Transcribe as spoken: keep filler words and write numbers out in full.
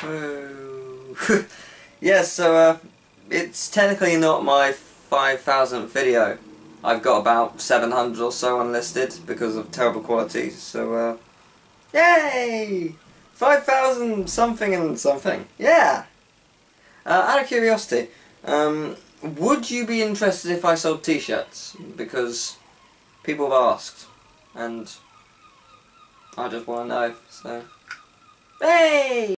Woo. Yes, so uh, it's technically not my five thousandth video. I've got about seven hundred or so unlisted because of terrible quality, so uh, yay! five thousand something and something. Yeah! Uh, out of curiosity, um, would you be interested if I sold t-shirts? Because people have asked, and I just want to know, so... Hey!